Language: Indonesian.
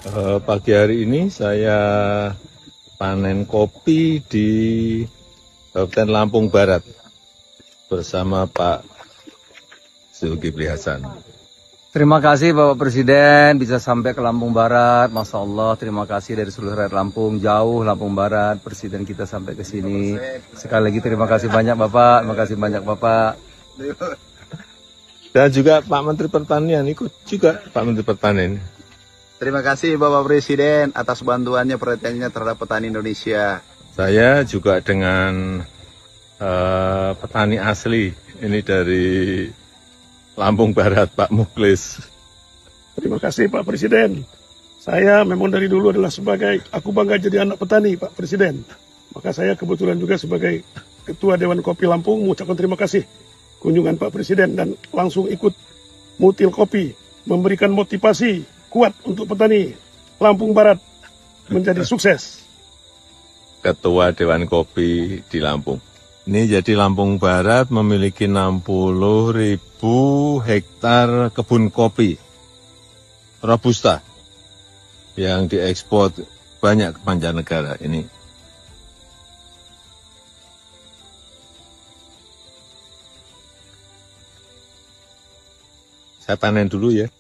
Pagi hari ini saya panen kopi di Kabupaten Lampung Barat bersama Pak Zulkifli Hasan. Terima kasih Bapak Presiden bisa sampai ke Lampung Barat. Masya Allah, terima kasih dari seluruh rakyat Lampung. Jauh Lampung Barat, Presiden kita sampai ke sini. Sekali lagi terima kasih banyak Bapak, terima kasih banyak Bapak. Dan juga Pak Menteri Pertanian, ikut juga Pak Menteri Pertanian. Terima kasih Bapak Presiden atas bantuannya perhatiannya terhadap petani Indonesia. Saya juga dengan petani asli, ini dari Lampung Barat, Pak Muklis. Terima kasih Pak Presiden. Saya memang dari dulu adalah aku bangga jadi anak petani Pak Presiden. Maka saya kebetulan juga sebagai Ketua Dewan Kopi Lampung mengucapkan terima kasih kunjungan Pak Presiden dan langsung ikut mutil kopi, memberikan motivasi kuat untuk petani Lampung Barat menjadi sukses. Ketua Dewan Kopi di Lampung. Ini jadi Lampung Barat memiliki 60.000 hektar kebun kopi Robusta yang diekspor banyak ke mancanegara ini. Saya panen dulu ya.